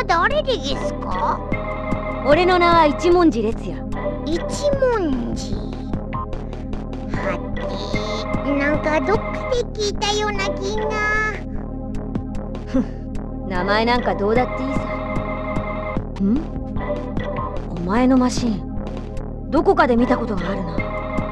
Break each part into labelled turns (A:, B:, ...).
A: は誰でげすか？
B: 俺の名は一文字列也。
A: 一文字。はて、なんかどっかで聞いたような気が。
B: 名前なんかどうだっていいさ。お前のマシン、どこかで見たことがあるな。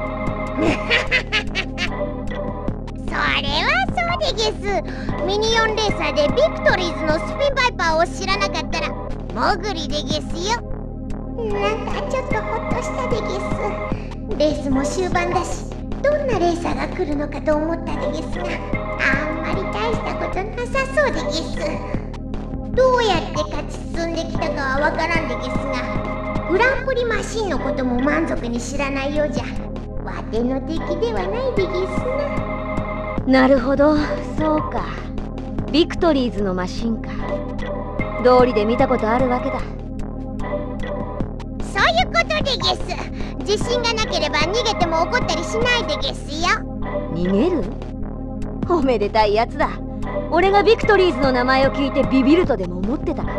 A: それはそうでげす。ミニ四レーサーでビクトリーズのスピンバイパーを知らなかったらモグリでげすよ。なんかちょっとホッとしたでげす。レースも終盤だし、どんなレーサーが来るのかと思ったでげすが、あんまり大したことなさそうでげす。どうやって勝ち進んできたかはわからんでげすが、グランプリマシンのことも満足に知らないようじゃわての敵ではないでげすな。
B: なるほど、そうか。ビクトリーズのマシンか。道理で見たことあるわけだ。
A: そういうことでげす。自信がなければ逃げても怒ったりしないでげすよ。
B: 逃げる？おめでたいやつだ。俺がビクトリーズの名前を聞いてビビるとでも思ってたか。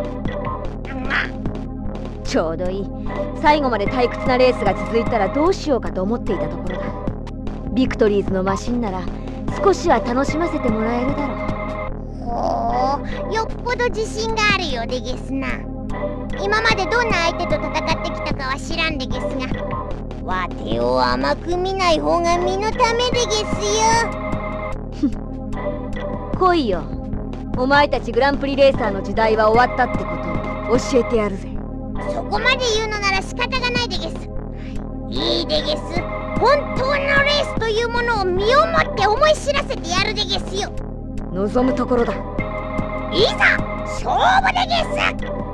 B: ちょうどいい。最後まで退屈なレースが続いたらどうしようかと思っていたところだ。ビクトリーズのマシンなら少しは楽しませてもらえるだろう。
A: ほう、よっぽど自信があるようでげすな。今までどんな相手と戦ってきたかは知らんでげすが、わてを甘く見ない方が身のためでげすよ。
B: 来いよ。お前たちグランプリレーサーの時代は終わったってことを教えてやるぜ。
A: そこまで言うのなら仕方がないでげす。いいでげす。本当のレースというものを身をもって思い知らせてやるでげすよ。
B: 望むところだ。
A: いざ勝負でげす。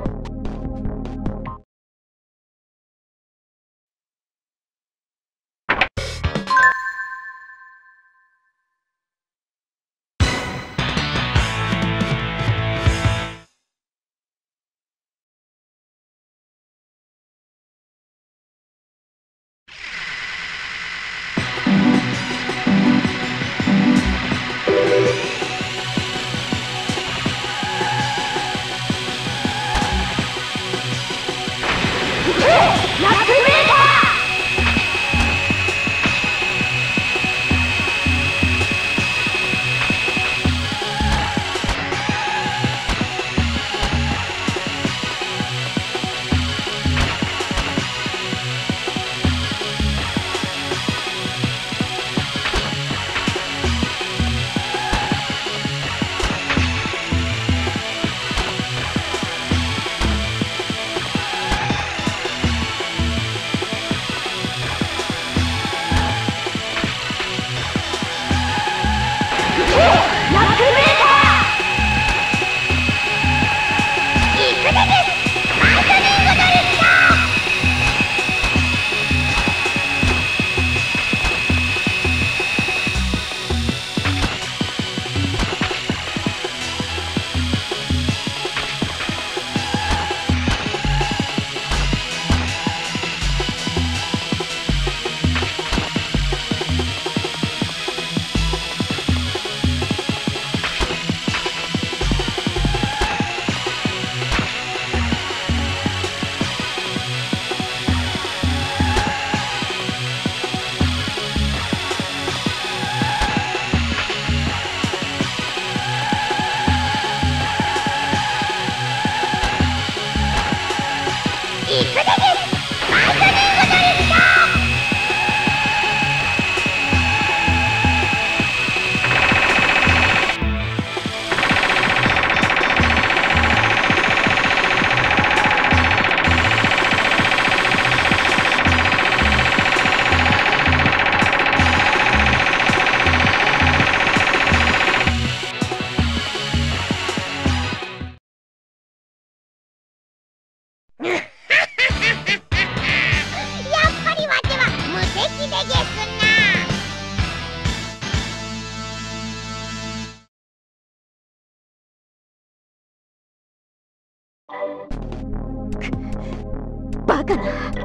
B: バカな。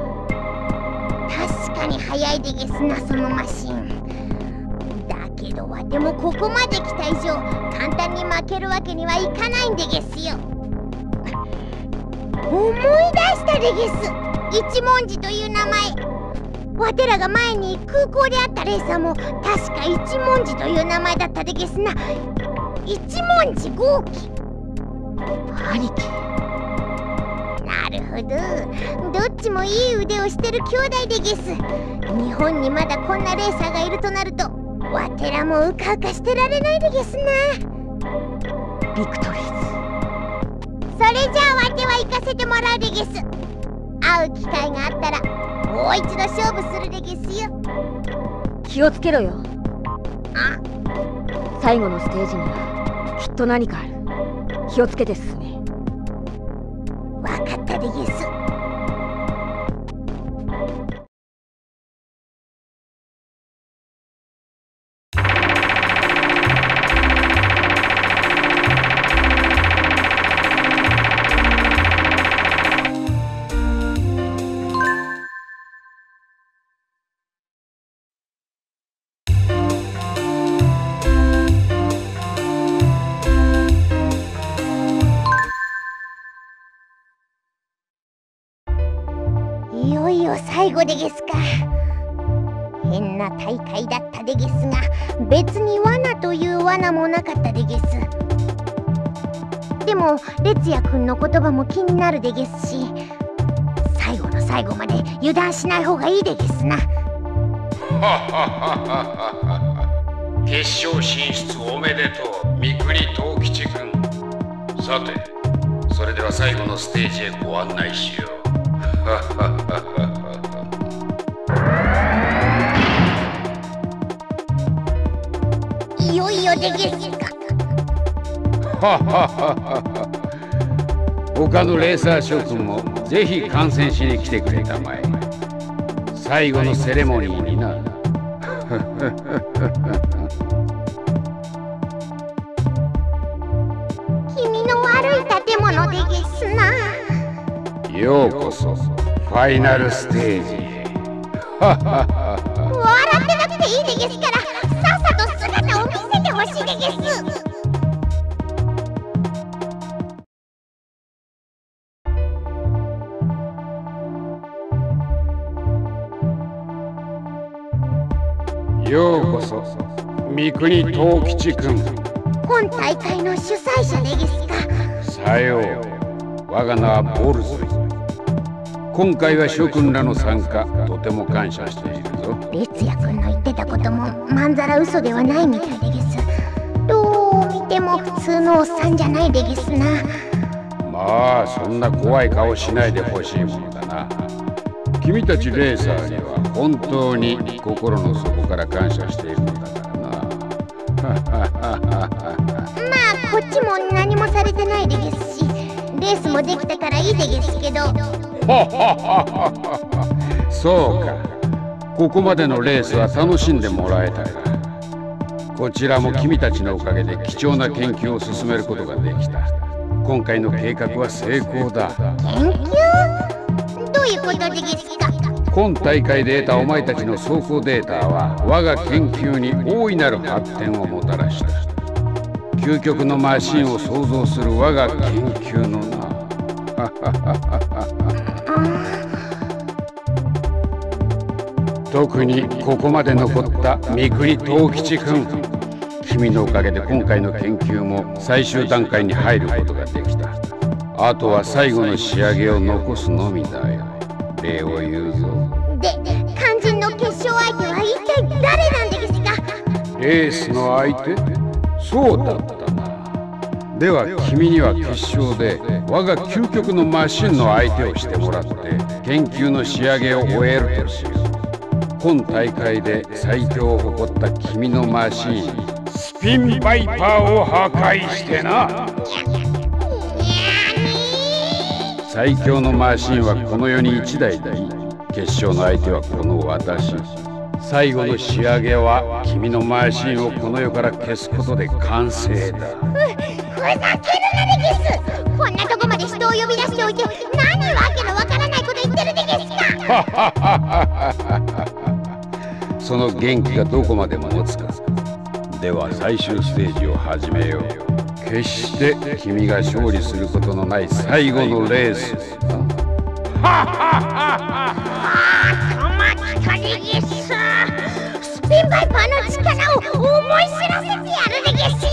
A: 確かに速いでげすな、そのマシン。だけどわてもここまで来た以上簡単に負けるわけにはいかないんでげすよ。 思い出したでげす。一文字という名前。わてらが前に空港で会ったレーサーも確か一文字という名前だったでげすな。一文字豪輝。
B: 兄貴。
A: なるほど、どっちもいい腕をしてる兄弟でげす。日本にまだこんなレーサーがいるとなるとわてらもうかうかしてられないでげすな。
B: ビクトリー
A: ズ、それじゃあわては行かせてもらうでげす。会う機会があったらもう一度勝負するでげすよ。
B: ズ、気をつけろよ。
A: あ、
B: 最後のステージにはきっと何かある。気をつけて進め。
A: わかったでげす。いよいよ最後でげすか。変な大会だったでげすが、別に罠という罠もなかったでげす。でも烈也くんの言葉も気になるでげすし、最後の最後まで油断しない方がいいでげすな。
C: 決勝進出おめでとう、三國藤吉君。さて、それでは最後のステージへご案内しよう。
A: いよいよでげすか。
C: 他のレーサー諸君もぜひ観戦しに来てくれたまえ。最後のセレモニーにな。
A: 君の悪い建物でげすな。
C: ようこそファイナルステージへ。
A: 笑ってなくていいでげすから、さっさと姿を見せてほしいでげす。
C: ようこそ三國藤吉君。
A: 今大会の主催者でげすか。
C: さよう、我が名はボルゾイ。今回は諸君らの参加、とても感謝しているぞ。
A: 烈也君の言ってたこともまんざら嘘ではないみたいでげす。どう見ても普通のおっさんじゃないでげすな。
C: まあそんな怖い顔しないでほしいものだな。君たちレーサーには本当に心の底から感謝しているのだからな。
A: まあこっちも何もされてないでげすし、レースもできたからいいでげすけど。
C: そうか、ここまでのレースは楽しんでもらえたか。こちらも君たちのおかげで貴重な研究を進めることができた。今回の計画は成功だ。
A: 研究？どういうことでげすか？
C: 今大会で得たお前たちの走行データは我が研究に大いなる発展をもたらした。究極のマシンを創造する我が研究のな。特にここまで残った三國藤吉君。君のおかげで今回の研究も最終段階に入ることができた。あとは最後の仕上げを残すのみだよ。礼を言うぞ。
A: で、肝心の決勝相手は一体誰なんでげすか？
C: レースの相手？そうだったな。では君には決勝で我が究極のマシンの相手をしてもらって研究の仕上げを終えるとしよう。今大会で最強を誇った君のマシンスピンバイパーを破壊してな。最強のマシンはこの世に1台でいい。決勝の相手はこの私。最後の仕上げは君のマシンをこの世から消すことで完成だ。
A: ふざけるなでげす。こんなとこまで人を呼び出しておいて何わけのわからないこと言ってるでげすか。
C: その元気がどこまでも持つか。では最終ステージを始めよう。決決して君が勝利することのない最後のレースだ。
A: 止まったでゲス。スピンバイパーの力を思い知らせてやるでゲスよ。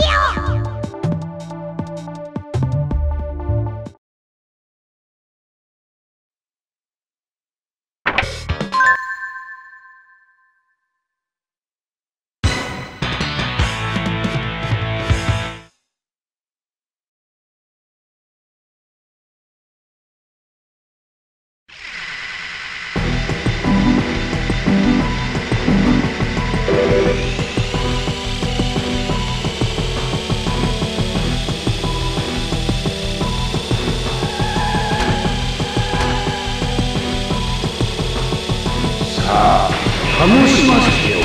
C: 楽しませてよ。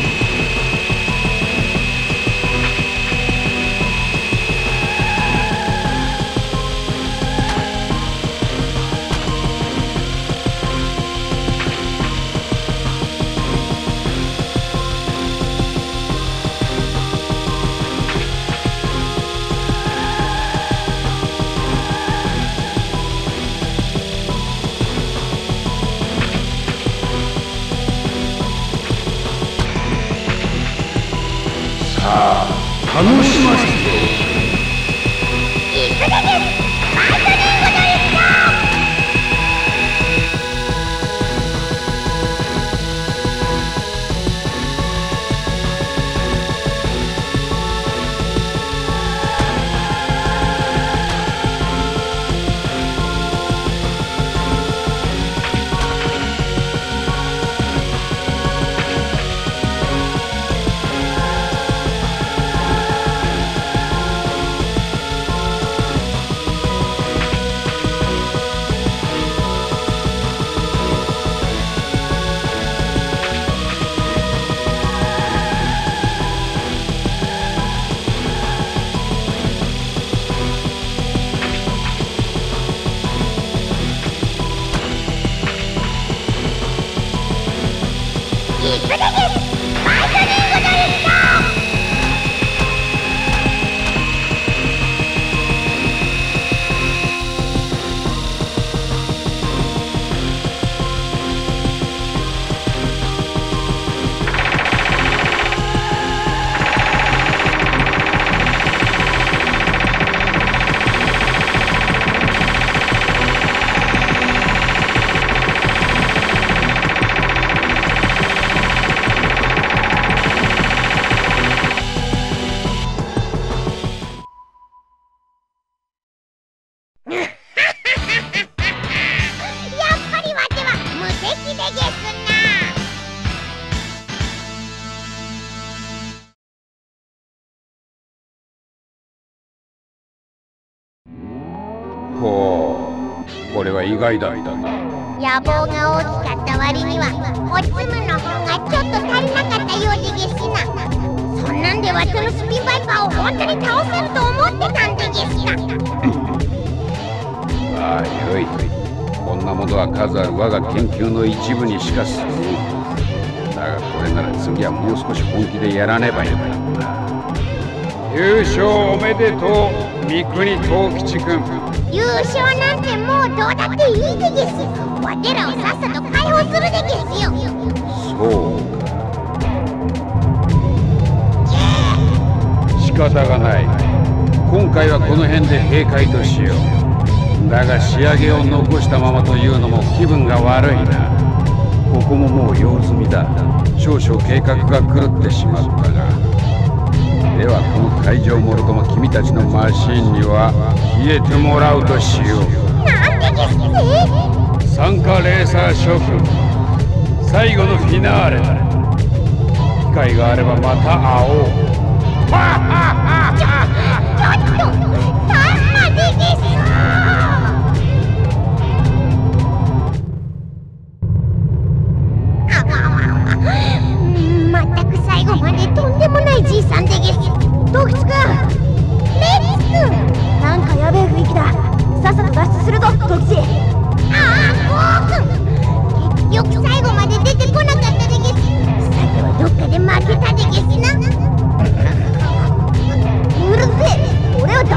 C: 楽しませてよ。ほう、これは意外だったな。
A: 野望が大きかった割にはおつむの方がちょっと足りなかったようでゲスな。そんなんでわたのスピンバイパーを本当に倒せると思ってたんでゲスな。
C: ああ、よい。こんなものは数ある我が研究の一部にしか過ぎん。だがこれなら次はもう少し本気でやらねばいいからな。優勝おめでとう、三国藤吉君。
A: 優勝なんてもうどうだっていいでゲス。わてらをさっさと解放するでゲスよ。
C: そうか。仕方がない。今回はこの辺で閉会としよう。だが仕上げを残したままというのも気分が悪いな。ここももう用済みだ。少々計画が狂ってしまったが。ではこの会場もろとも君たちのマシンには消えてもらうとしよう。
A: なんでゲス。
C: 参加レーサー諸君、最後のフィナーレだ。機会があればまた会おう。ちょっとさんまでゲス。
A: まったく最後までとんでもないじいさんでゲス。
B: ドキツくん、
A: レッツくん、
B: なんかやべえ雰囲気だ。さっさと脱出するぞドキチ。
A: ああ、ゴーくん、結局最後まで出てこなかったでゲス。さてはどっかで負けたでゲスな。
B: うるせえ、俺は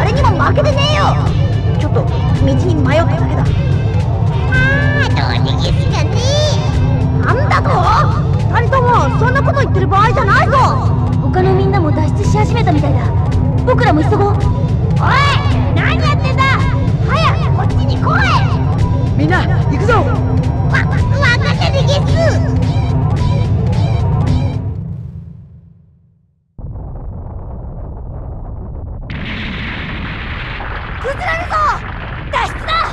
B: 道に迷っただけだ。
A: どうでゲスかね。
B: なんだと？二人ともそんなこと言ってる場合じゃないぞ。他のみんなも脱出し始めたみたいだ。僕らも急ごう。おい、何やってんだ。早くこっちに来い。みんな行くぞ。
A: わかったでゲス。
B: 崩れるぞ。脱出だ。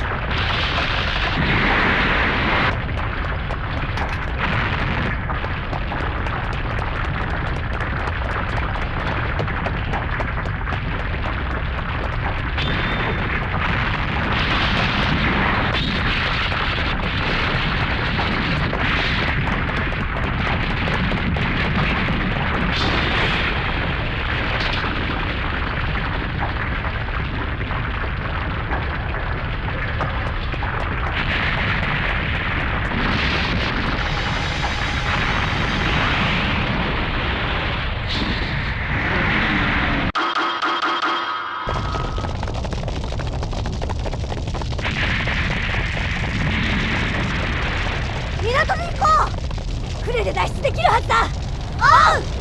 B: 港に行こう。船で脱出できるはずだ。おう。